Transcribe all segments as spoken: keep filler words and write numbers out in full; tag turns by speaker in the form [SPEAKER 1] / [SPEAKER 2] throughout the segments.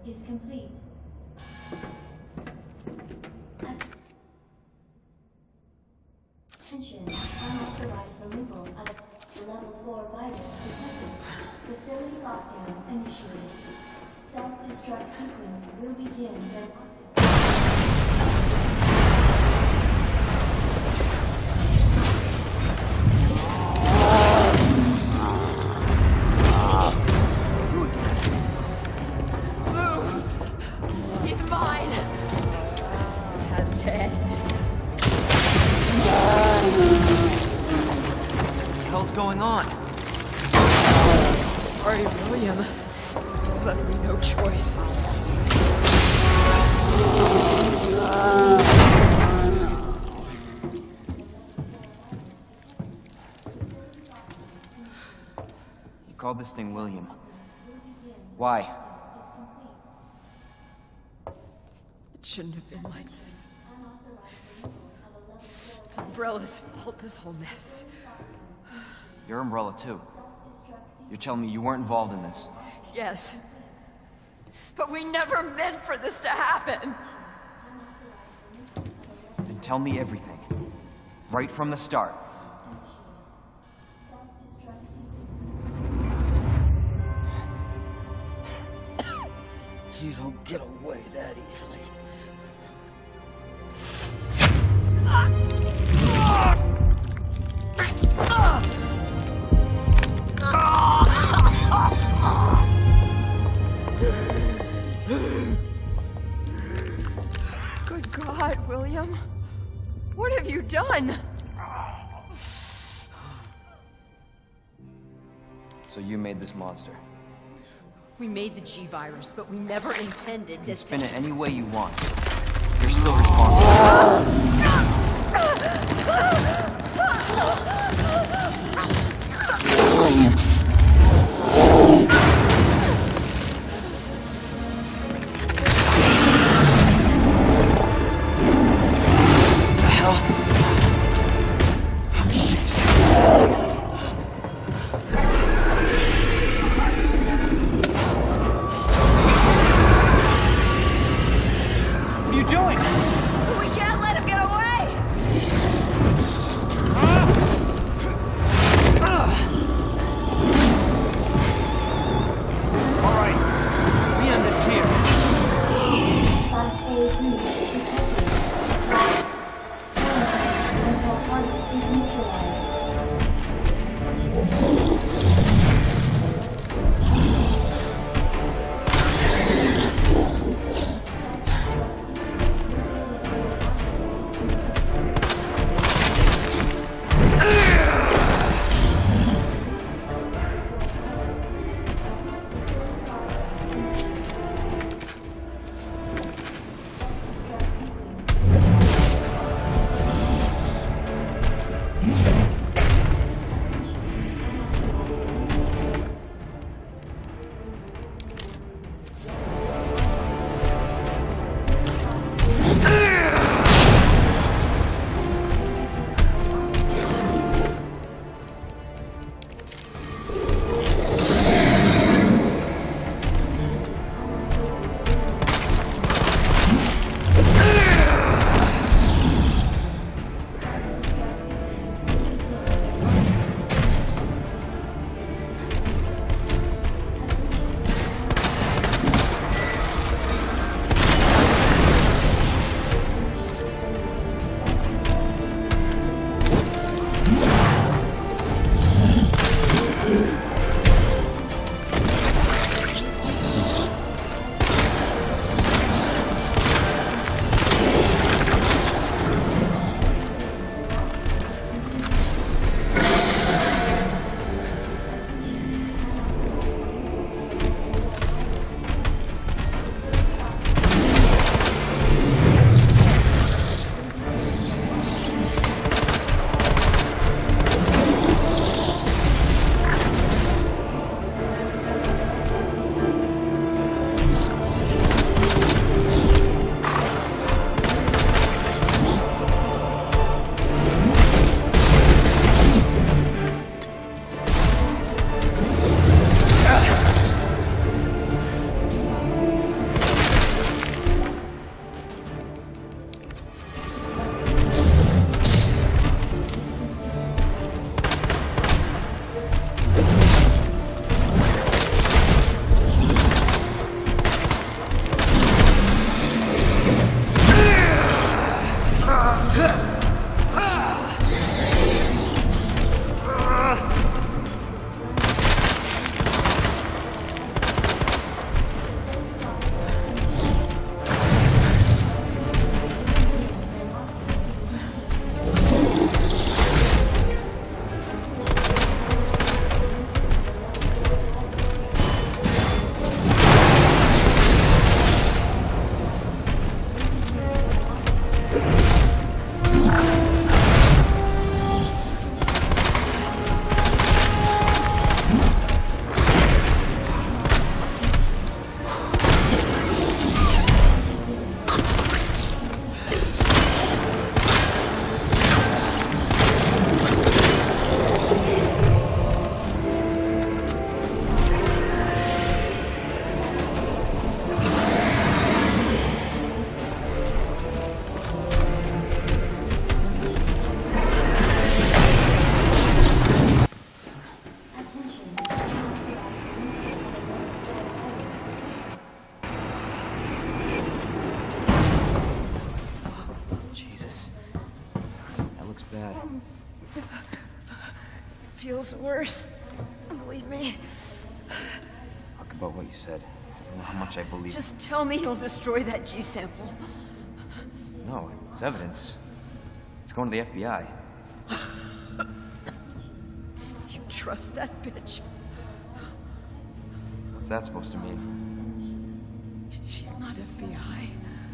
[SPEAKER 1] is complete. Attention, unauthorized removal of level four virus detected. Facility lockdown initiated. Self-destruct sequence will begin when
[SPEAKER 2] going on?
[SPEAKER 3] Sorry, William. Left me no choice.
[SPEAKER 2] You called this thing William. Why?
[SPEAKER 3] It shouldn't have been like this. It's Umbrella's fault, this whole mess.
[SPEAKER 2] You're Umbrella too. You're telling me you weren't involved in this?
[SPEAKER 3] Yes. But we never meant for this to happen.
[SPEAKER 2] Then tell me everything. Right from the start.
[SPEAKER 4] You don't get away that easily.
[SPEAKER 3] Good God, William. What have you done?
[SPEAKER 2] So you made this monster.
[SPEAKER 3] We made the G-Virus, but we never intended
[SPEAKER 2] You can
[SPEAKER 3] this
[SPEAKER 2] spin
[SPEAKER 3] to...
[SPEAKER 2] it any way you want. You're still responsible.
[SPEAKER 3] Feels worse. Believe me.
[SPEAKER 2] Talk about what you said. I don't know how much I believe.
[SPEAKER 3] Just tell me you'll destroy that G sample.
[SPEAKER 2] No, it's evidence. It's going to the F B I.
[SPEAKER 3] You trust that bitch?
[SPEAKER 2] What's that supposed to mean?
[SPEAKER 3] She's not F B I.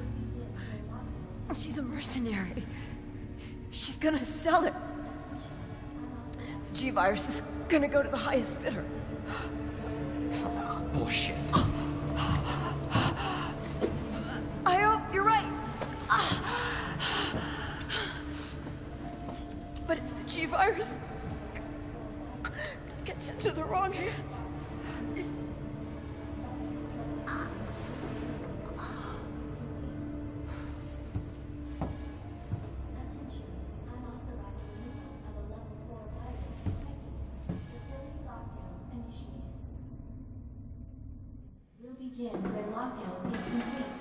[SPEAKER 3] She's a mercenary. She's gonna sell it. The G-Virus is gonna go to the highest bidder.
[SPEAKER 2] Bullshit.
[SPEAKER 3] I hope you're right. But if the G-Virus gets into the wrong hands...
[SPEAKER 1] Attention, unauthorized removal of a level four virus detected. Facility lockdown initiated. Will begin when lockdown is complete.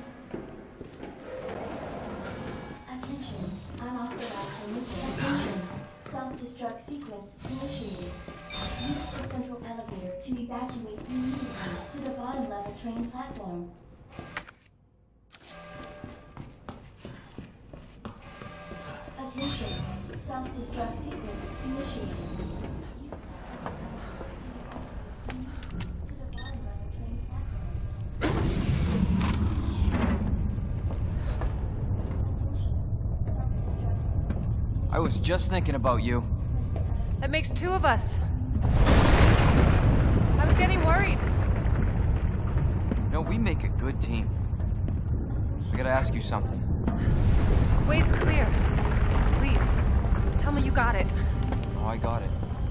[SPEAKER 1] Attention, unauthorized removal. Attention, self-destruct sequence initiated. Use the central elevator to evacuate immediately to the bottom level train platform. Attention, self-destruct sequence initiated. Use the central elevator to the bottom level train platform. Attention, self-destruct sequence
[SPEAKER 2] I was just thinking about you.
[SPEAKER 5] That makes two of us. I was getting worried.
[SPEAKER 2] No, we make a good team. I gotta ask you something.
[SPEAKER 5] Way's clear. Please, tell me you got it.
[SPEAKER 2] Oh, I got it.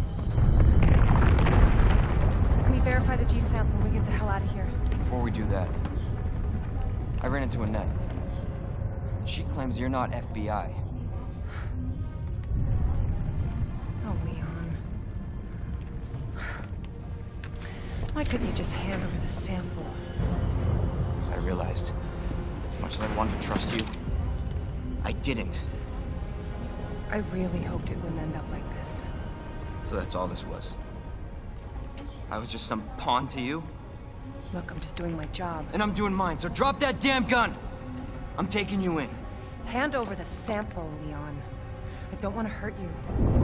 [SPEAKER 5] Let me verify the G sample and we get the hell out of here.
[SPEAKER 2] Before we do that, I ran into Annette. She claims you're not F B I.
[SPEAKER 5] Oh, Leon. Why couldn't you just hand over the sample?
[SPEAKER 2] As I realized, as much as I wanted to trust you, I didn't.
[SPEAKER 5] I really hoped it wouldn't end up like this.
[SPEAKER 2] So that's all this was. I was just some pawn to you,
[SPEAKER 5] Look, I'm just doing my job.
[SPEAKER 2] and I'm doing mine, so drop that damn gun! I'm taking you in.
[SPEAKER 5] Hand over the sample, Leon. I don't want to hurt you.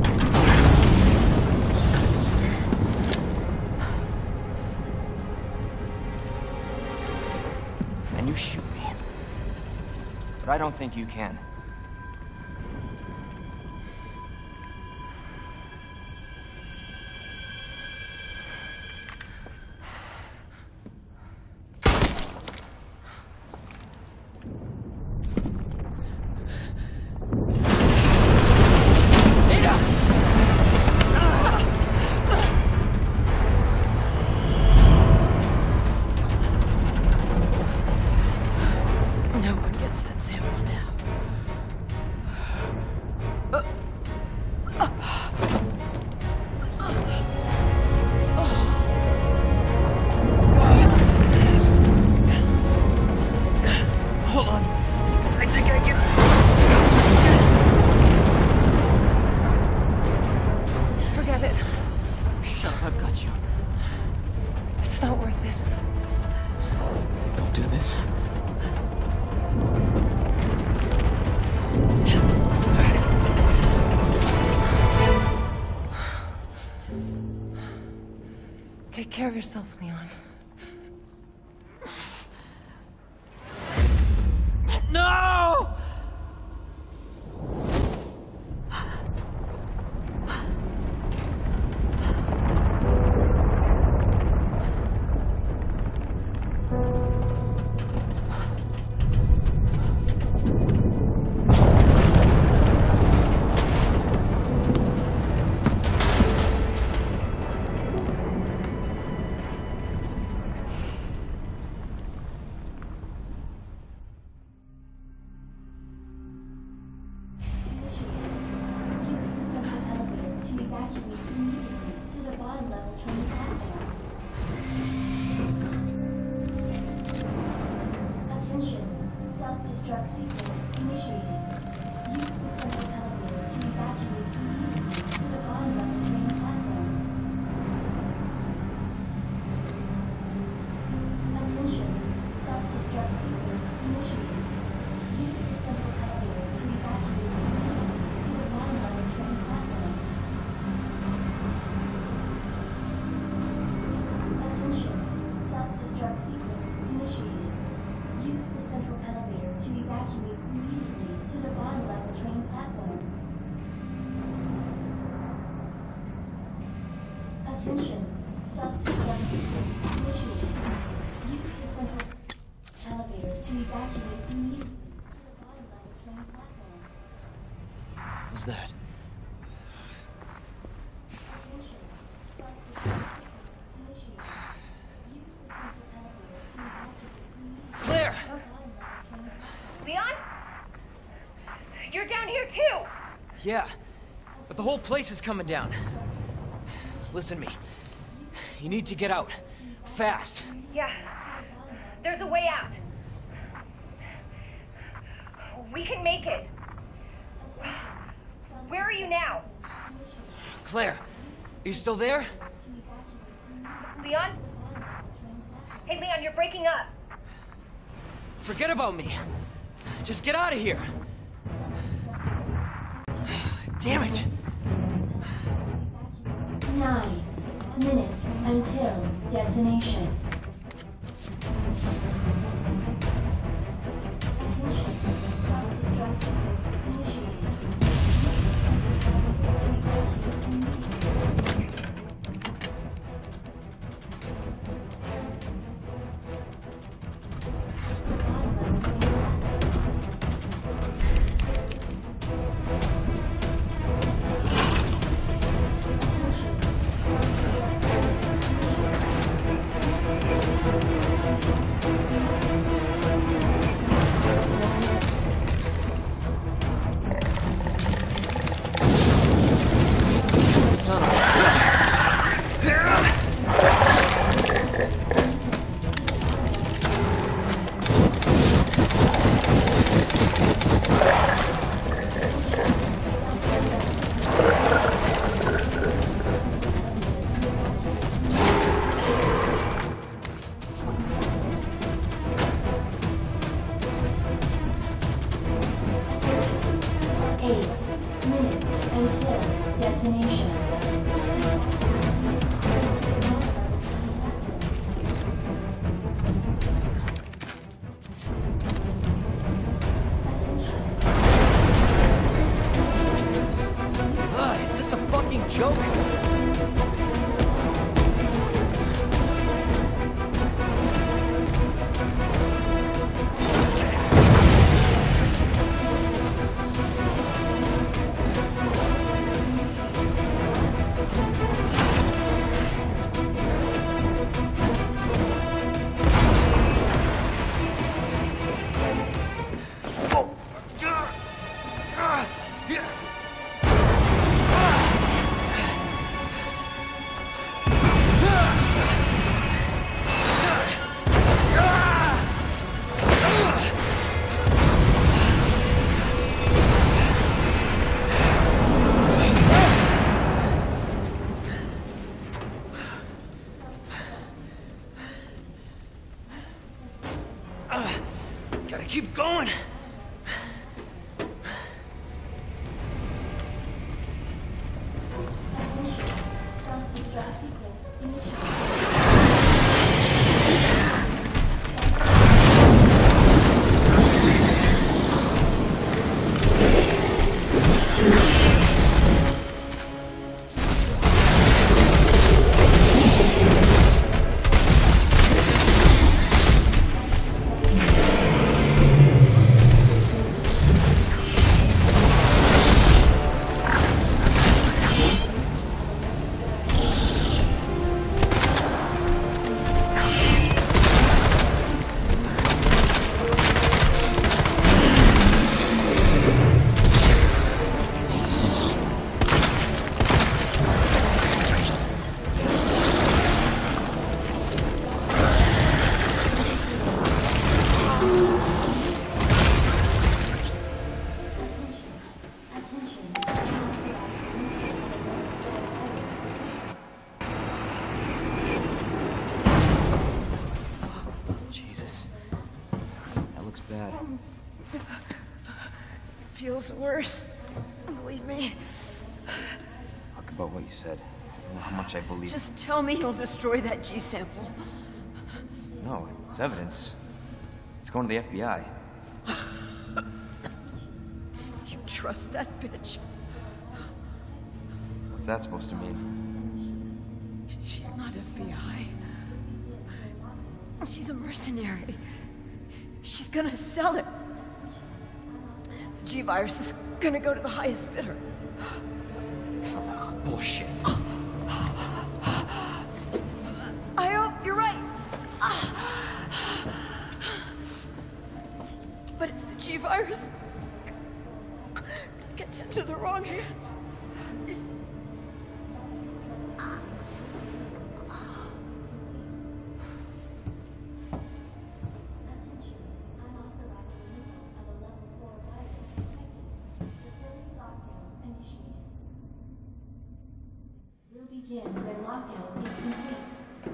[SPEAKER 2] And you shoot me. But I don't think you can.
[SPEAKER 3] No one gets that sample now. Hold on. I think I can...
[SPEAKER 5] Forget it.
[SPEAKER 2] Shut up, I've got you.
[SPEAKER 5] It's not worth it.
[SPEAKER 2] Don't do this.
[SPEAKER 5] Take care of yourself, Leon.
[SPEAKER 2] No!
[SPEAKER 1] Use the central elevator to evacuate immediately to the bottom level train platform. Attention, self-destruct sequence initiated. Use the central elevator to to evacuate immediately to the bottom level train platform. Attention, self-destruct sequence initiated. Use the central elevator to evacuate immediately to the bottom level train platform. Attention, self-destruct sequence initiated. Use the central elevator to evacuate immediately to the bottom level train platform. Attention, self-destruct sequence initiated. Use the central elevator to evacuate immediately to the bottom level train platform.
[SPEAKER 6] What was that?
[SPEAKER 1] Attention, self-destruct sequence initiated. Use the central elevator to evacuate immediately
[SPEAKER 6] Claire!
[SPEAKER 1] to the bottom level train platform.
[SPEAKER 5] Leon? You're down here too!
[SPEAKER 6] Yeah, but the whole place is coming down. Listen to me. You need to get out. Fast.
[SPEAKER 5] Yeah. There's a way out. We can make it. Where are you now?
[SPEAKER 6] Claire, are you still there?
[SPEAKER 5] Leon? Hey, Leon, you're breaking up.
[SPEAKER 6] Forget about me. Just get out of here. Damn it.
[SPEAKER 1] Nine minutes until detonation. Attention, self-destruct sequence initiated. Use the central elevator to evacuate immediately.
[SPEAKER 6] Son of a bitch.
[SPEAKER 1] Eight minutes until detonation.
[SPEAKER 6] Ugh, is this a fucking joke? Gotta keep going.
[SPEAKER 1] Attention, self-destruct sequence initiated.
[SPEAKER 2] bad.
[SPEAKER 3] Feels worse. Believe me.
[SPEAKER 2] Talk about what you said. I don't know how much I believe.
[SPEAKER 3] Just tell me you'll destroy that G sample.
[SPEAKER 2] No, it's evidence. It's going to the F B I.
[SPEAKER 3] You trust that bitch?
[SPEAKER 2] What's that supposed to mean?
[SPEAKER 3] She's not F B I. She's a mercenary. She's gonna sell it. The G-Virus is gonna go to the highest bidder.
[SPEAKER 6] Bullshit.
[SPEAKER 3] I hope you're right. But if the G-Virus gets into the wrong hands...
[SPEAKER 1] Attention, unauthorized removal of a level four virus detected. Facility lockdown initiated. Will begin when lockdown is complete.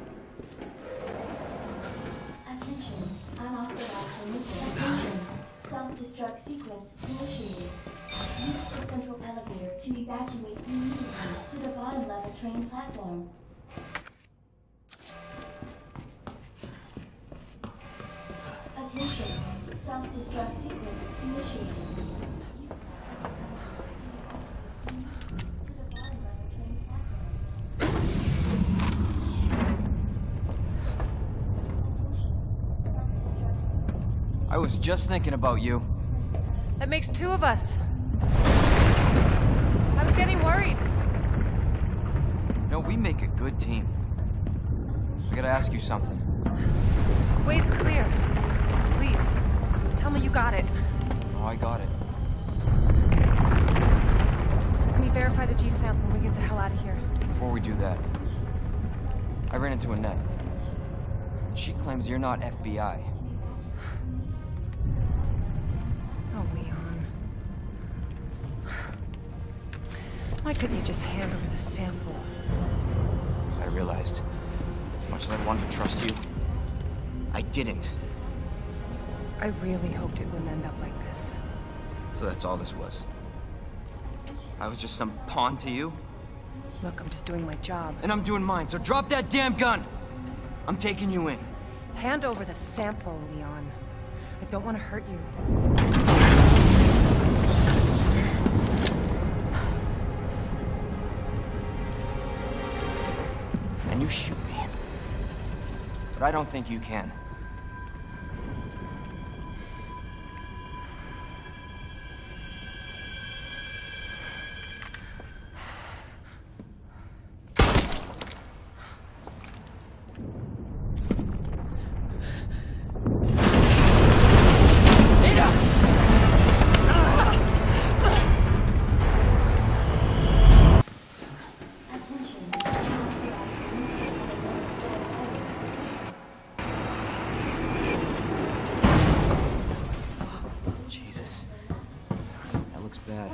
[SPEAKER 1] Attention, unauthorized removal. Attention, self-destruct sequence initiated. Use the central elevator to evacuate immediately to the bottom level train platform. Attention, self-destruct sequence initiated. Use the central elevator to the bottom level train platform. Attention, self-destruct sequence.
[SPEAKER 2] I was just thinking about you.
[SPEAKER 5] That makes two of us. I was getting worried.
[SPEAKER 2] No, we make a good team. I gotta ask you something.
[SPEAKER 5] Way's clear. Please, tell me you got it.
[SPEAKER 2] Oh, I got it.
[SPEAKER 5] Let me verify the G sample and we get the hell out of here.
[SPEAKER 2] Before we do that, I ran into Annette. She claims you're not F B I.
[SPEAKER 5] Oh, Leon. Why couldn't you just hand over the sample?
[SPEAKER 2] As I realized, as much as I wanted to trust you, I didn't.
[SPEAKER 5] I really hoped it wouldn't end up like this.
[SPEAKER 2] So that's all this was. I was just some pawn to you,
[SPEAKER 5] Look, I'm just doing my job.
[SPEAKER 2] and I'm doing mine, so drop that damn gun! I'm taking you in.
[SPEAKER 5] Hand over the sample, Leon. I don't want to hurt you.
[SPEAKER 2] And you shoot me. But I don't think you can.
[SPEAKER 1] Attention, unauthorized removal of a level four virus detected.
[SPEAKER 2] Jesus. That looks bad.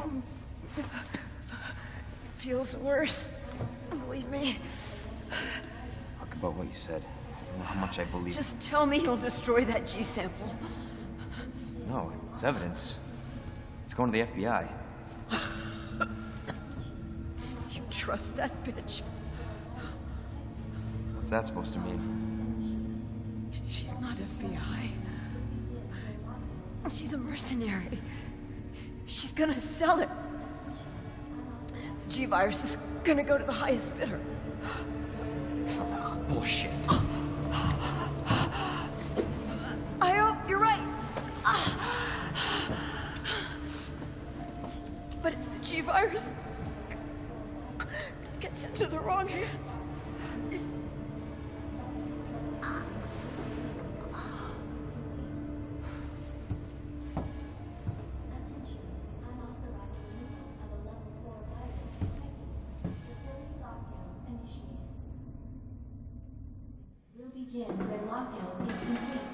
[SPEAKER 3] Feels worse. Believe me.
[SPEAKER 2] Talk about what you said. I don't know how much I believe.
[SPEAKER 3] Just tell me you'll destroy that G sample.
[SPEAKER 2] No, it's evidence. It's going to the F B I.
[SPEAKER 3] You trust that bitch?
[SPEAKER 2] What's that supposed to mean?
[SPEAKER 3] She's not F B I. She's a mercenary. She's gonna sell it. The G-Virus is gonna go to the highest bidder.
[SPEAKER 6] Bullshit.
[SPEAKER 3] I hope you're right. But if the G-Virus gets into the wrong hands...
[SPEAKER 1] Attention, unauthorized removal of a level four virus detected. Facility lockdown initiated. Will begin when lockdown is complete.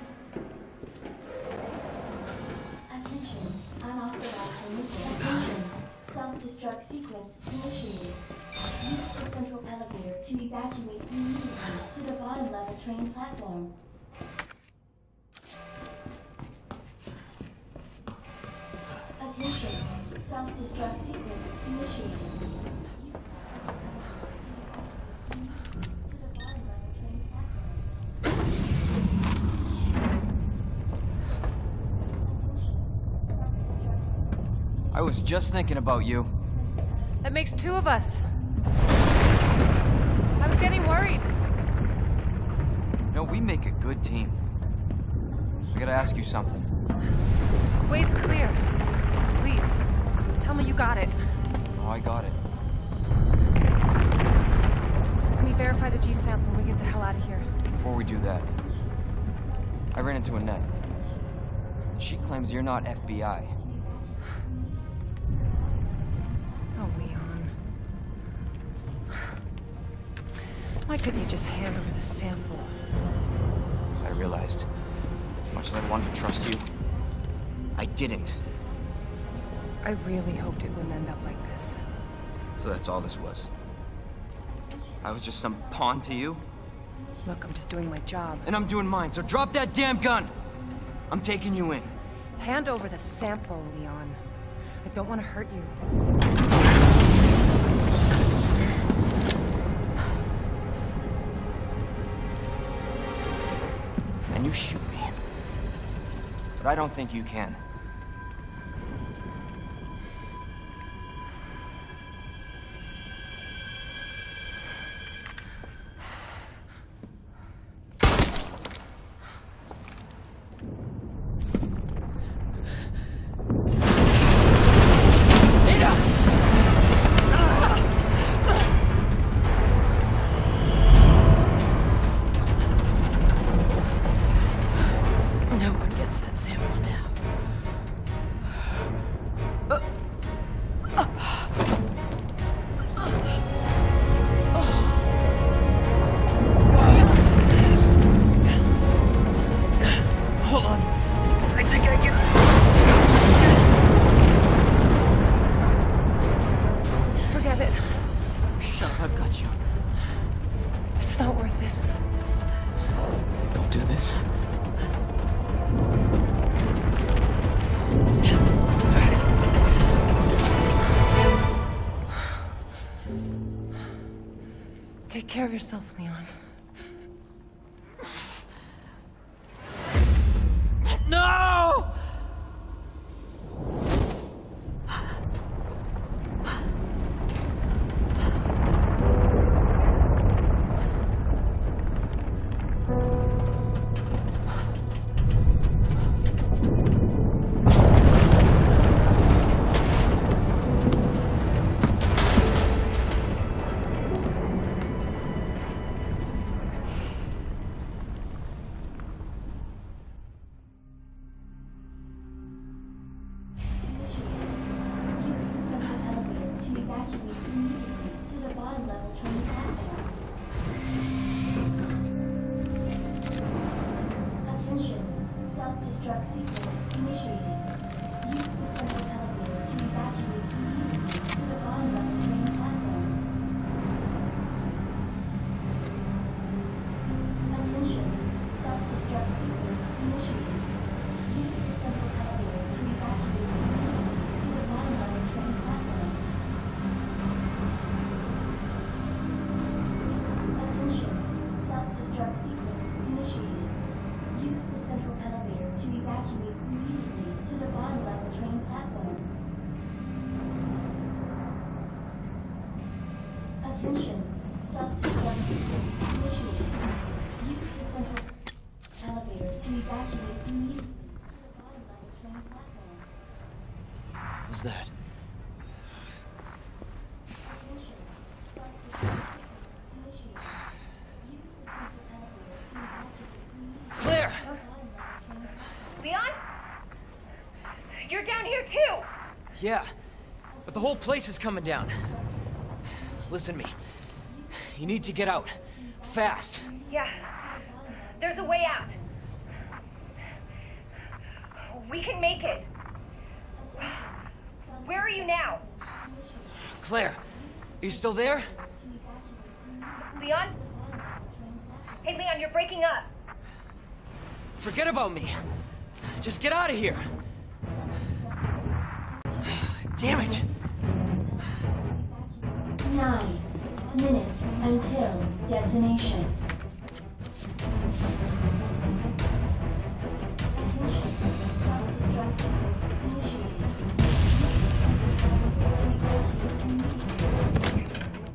[SPEAKER 1] Attention, unauthorized removal. Attention, self-destruct sequence initiated. Use the central elevator to evacuate immediately to the bottom level train platform. Attention, self-destruct sequence initiated.
[SPEAKER 2] I was just thinking about you.
[SPEAKER 5] That makes two of us. I was getting worried.
[SPEAKER 2] No, we make a good team. I gotta ask you something.
[SPEAKER 5] Way's clear. Please, tell me you got it.
[SPEAKER 2] Oh, I got it.
[SPEAKER 5] Let me verify the G sample and we get the hell out of here.
[SPEAKER 2] Before we do that, I ran into Annette. She claims you're not F B I.
[SPEAKER 5] Oh, Leon. Why couldn't you just hand over the sample?
[SPEAKER 2] As I realized, as much as I wanted to trust you, I didn't.
[SPEAKER 5] I really hoped it wouldn't end up like this.
[SPEAKER 2] So that's all this was. I was just some pawn to you,
[SPEAKER 5] Look, I'm just doing my job.
[SPEAKER 2] and I'm doing mine, so drop that damn gun! I'm taking you in.
[SPEAKER 5] Hand over the sample, Leon. I don't want to hurt you.
[SPEAKER 2] And you shoot me. But I don't think you can.
[SPEAKER 3] No one gets that sample now.
[SPEAKER 4] Hold on. I think I can.
[SPEAKER 5] Forget it.
[SPEAKER 4] Shut up, I've got you.
[SPEAKER 5] It's not worth it.
[SPEAKER 4] Don't do this.
[SPEAKER 5] Take care of yourself, Leon.
[SPEAKER 4] No!
[SPEAKER 1] Use the central elevator to evacuate immediately to the bottom level train platform. Attention, self-destruct sequence initiated. Use the central elevator to evacuate immediately to the bottom level train platform. Attention, self-destruct sequence initiated. Use the central elevator to evacuate immediately to the bottom level train platform. Attention, self-destruct sequence initiated. Use the central elevator to evacuate immediately to the bottom level train platform. Attention, self-destruct sequence initiated. Use the central elevator to evacuate immediately to the bottom level train platform.
[SPEAKER 6] What was that?
[SPEAKER 1] Attention, self-destruct sequence initiated. Use the central elevator to evacuate immediately
[SPEAKER 6] Claire!
[SPEAKER 1] to the bottom level train platform.
[SPEAKER 5] Leon? You're down here too!
[SPEAKER 6] Yeah, but the whole place is coming down. Listen to me. You need to get out. Fast.
[SPEAKER 7] Yeah. There's a way out. We can make it. Where are you now?
[SPEAKER 6] Claire, are you still there?
[SPEAKER 7] Leon? Hey, Leon, you're breaking up.
[SPEAKER 6] Forget about me. Just get out of here. Damn it!
[SPEAKER 1] Nine minutes until detonation. Attention. Self-destruct sequence initiated. To evacuate immediately.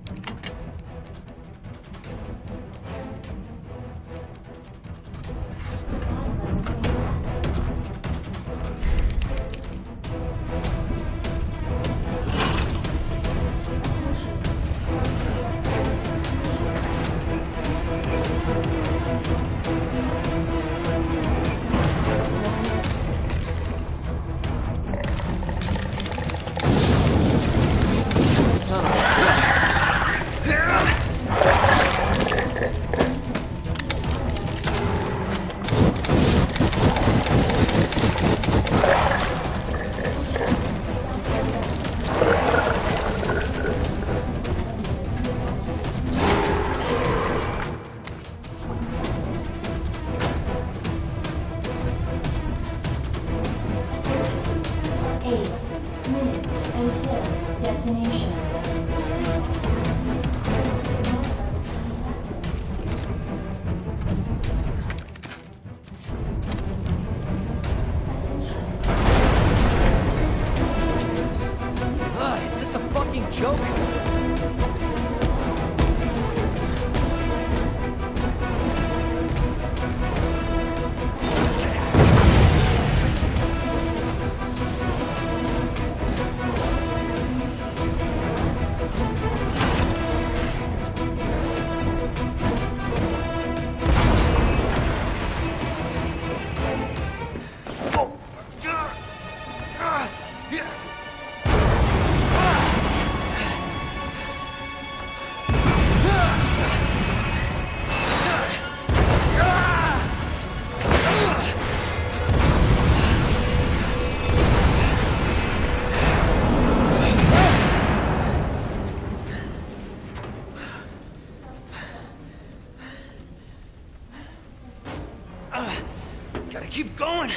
[SPEAKER 6] Keep going!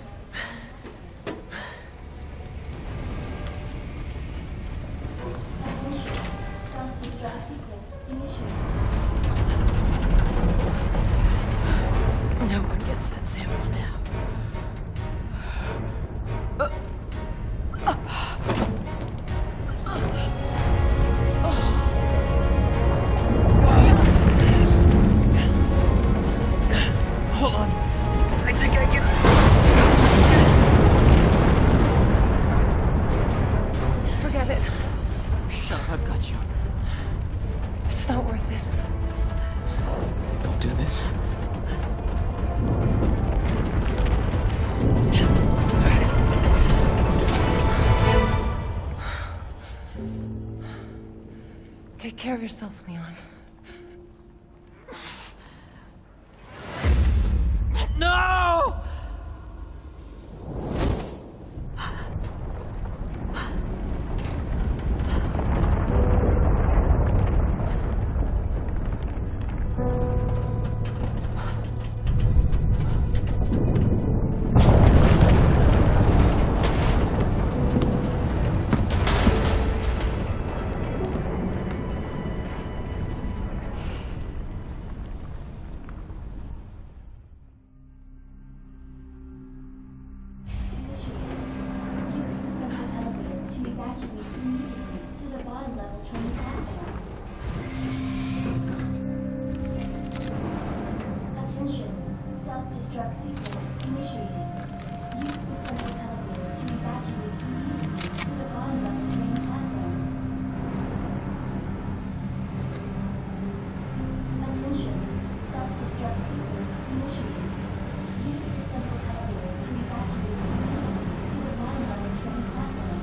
[SPEAKER 1] Attention. Self-destruct sequence initiated.
[SPEAKER 3] No one gets that sample now. Uh, uh,
[SPEAKER 6] Hold on. I think I can...
[SPEAKER 3] Forget it.
[SPEAKER 2] Shut up, I've got you.
[SPEAKER 3] It's not worth it.
[SPEAKER 2] Don't do this.
[SPEAKER 3] Take care of yourself, Leon.
[SPEAKER 6] No!
[SPEAKER 1] Use the central elevator to evacuate immediately to the bottom level train platform. Attention. Self-destruct sequence initiated. Use the central elevator to evacuate immediately to the bottom level train platform. Attention. Self-destruct sequence initiated. Use the central elevator to evacuate immediately to the bottom level train platform.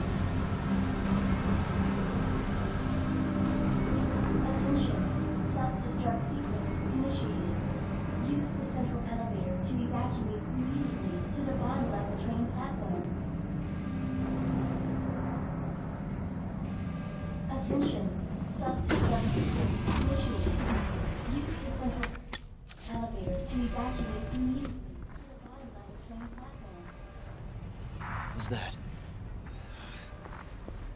[SPEAKER 1] Attention. Self-destruct sequence initiated. Use the central elevator to evacuate immediately to the bottom level train platform. Attention. Self-destruct sequence initiated. Use the central elevator to evacuate immediately to the bottom level train platform.
[SPEAKER 6] What was that?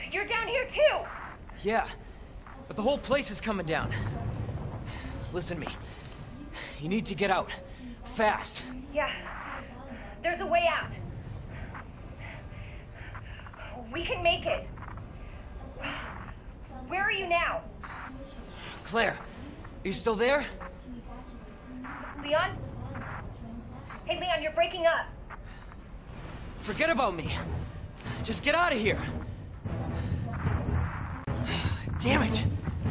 [SPEAKER 7] You're down here too!
[SPEAKER 6] Yeah, but the whole place is coming down. Listen to me. You need to get out. Fast.
[SPEAKER 7] Yeah. There's a way out. We can make it. Where are you now?
[SPEAKER 6] Claire, are you still there?
[SPEAKER 7] Leon? Hey, Leon, you're breaking up.
[SPEAKER 6] Forget about me. Just get out of here. Damn it.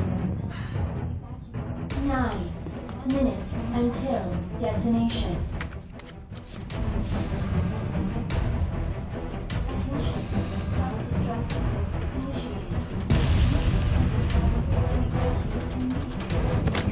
[SPEAKER 1] Nine minutes until detonation. Attention, self-destruct sequence initiated. To evacuate immediately.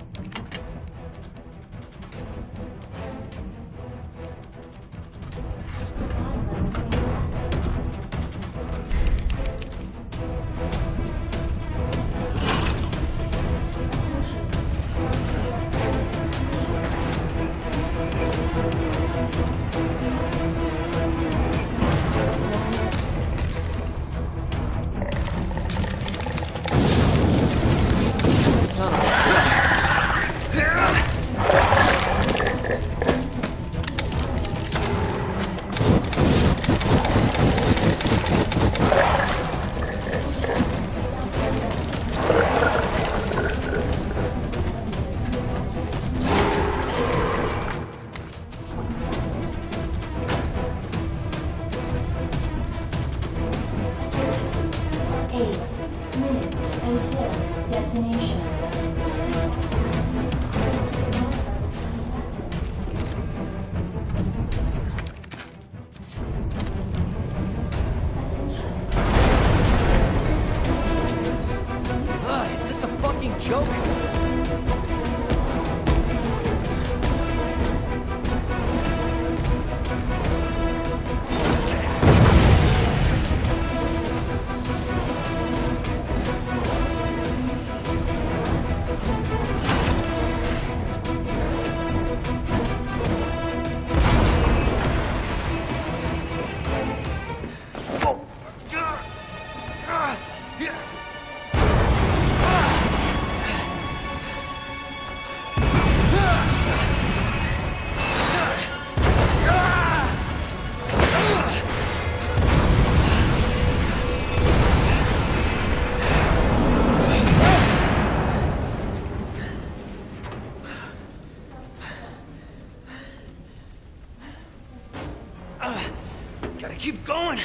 [SPEAKER 6] Keep going!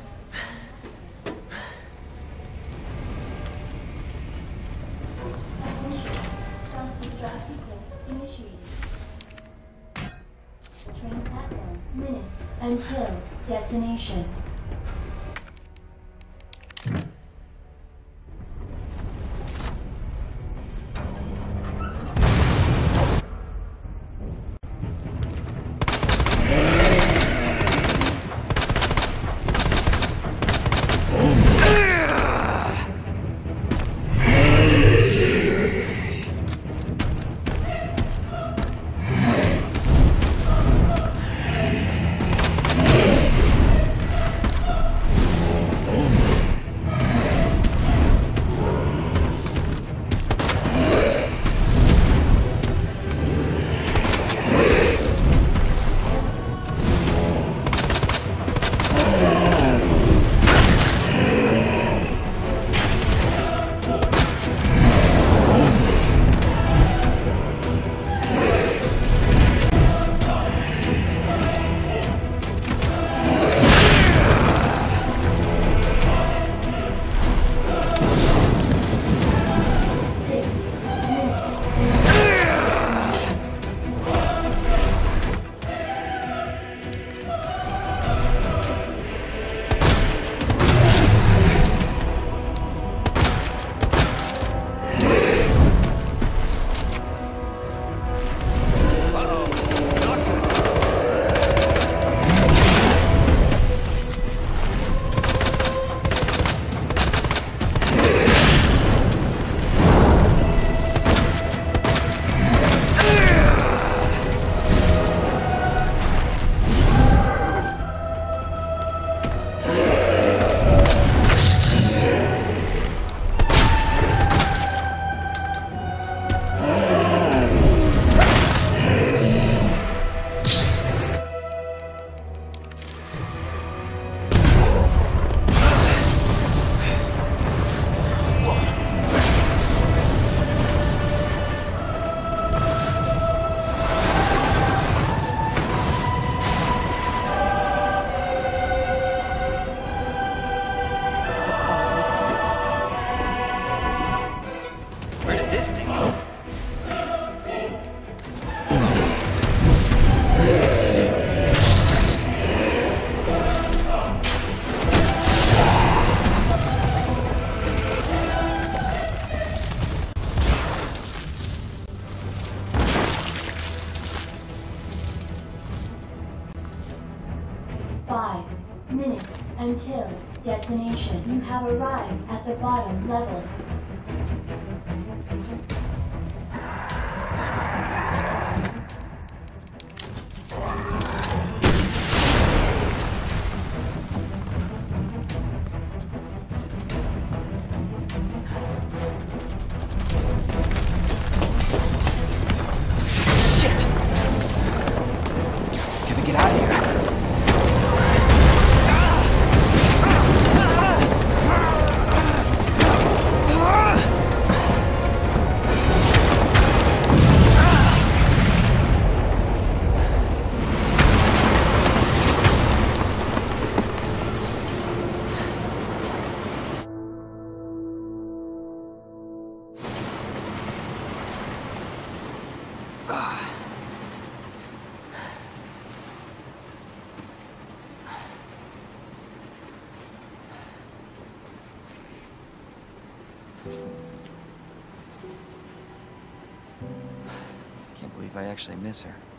[SPEAKER 1] Attention, self-destruct sequence initiated. Train platform, minutes until detonation. until detonation. You have arrived at the bottom level.
[SPEAKER 2] Can't believe I actually miss her.